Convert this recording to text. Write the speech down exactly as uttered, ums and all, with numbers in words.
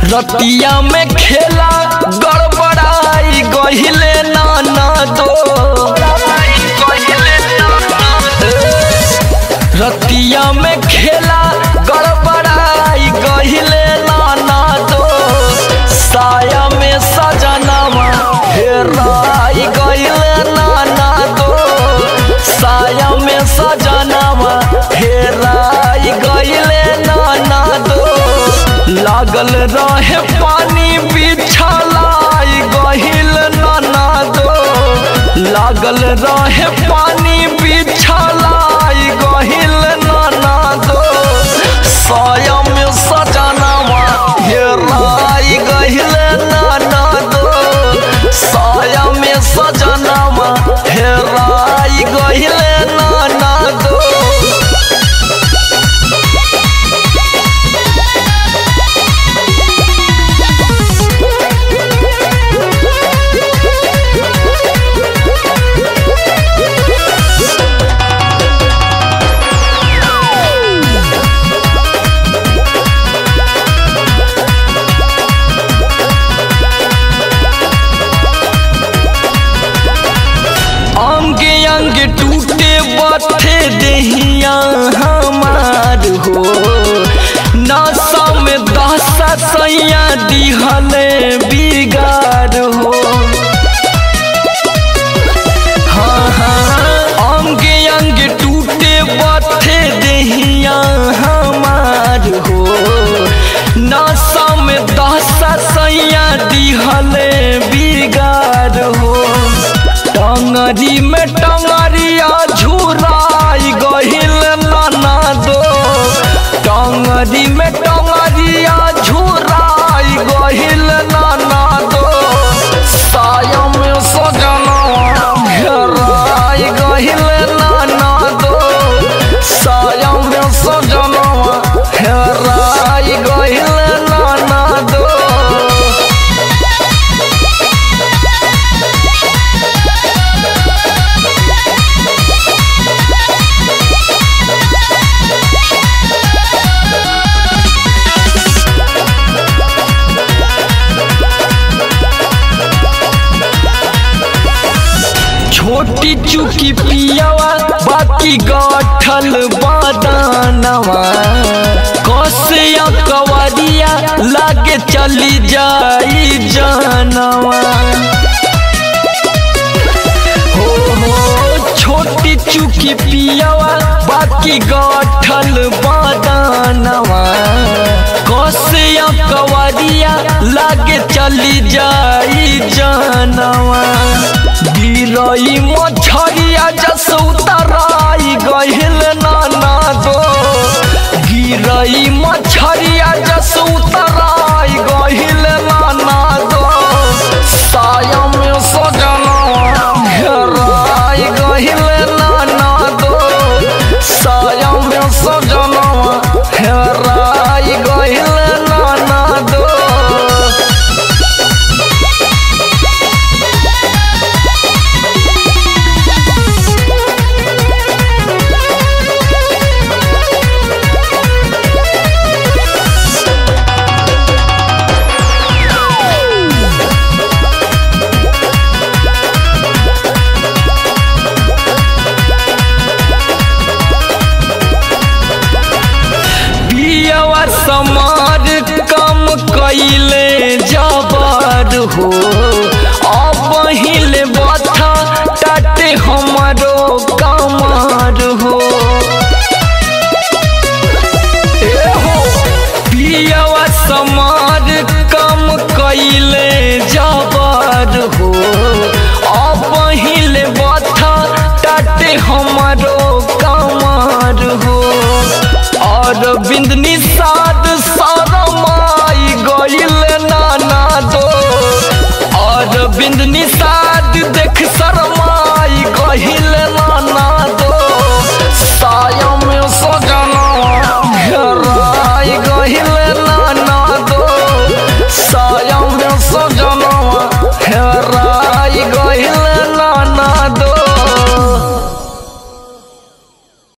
रतिया में खेला गड़बड़ाई गहिले नाना दो। रतिया में खेला गड़बड़ाई गहिले नाना दो। साया में सजनवा हेराई गहिले नाना दो। साया में सजनवा हेराई गहिले नाना दो। लागल रहे पानी बिछलाई गहिल नाना दो। लागल रहे पानी बिछलाई गहिल नाना दो। साया में सजनवा हेराई गहिल नाना दो। साया में सजनवा हेराई गहिल नाना दो। टूटे बथे देहिया हमार हो। नशा में दशा सैया दिहले बिगाड़ हो। हाँ हाँ अंगे अंगे टूटे बथे देहिया हमार हो। नशा में दशा सैया दिहले बिगाड़ हो। टंगरी में टंगरिया झुराई गहिल नाना दो। टंगरी में टंगरिया झुराई गहिल नाना दो। साया में सजनवा हेराई गहिल नाना दो। साया में सजनवा हेराई गहिल नाना दो। छोटी चुकी पियावा बाकी गाठल बादानवा। कसिया कवरिया लागे चली जाई जानवा। हो हो छोटी चुकी पियावा बाकी गाठल बादानवा। कसिया कवरिया लागे चली जाई जानवा। गिरई मछरिया जस उतराई गहिल नाना दो। गिरई मछरिया जस उतराई गहिल नाना दो। साया में सजनवा हेराई गहिल नाना दो। साया में सजनवा हेराई गहिल नाना दो। समार कम कैले जबर हो। अब हिले बथा टाटे हमारो कमर हो। पियावा समार कम कैले जबर हो। अब हिले बथा टाटे हमारो कमर हो। और बिंदनी साद शरमाई गइल नाना दो। और बिंदनी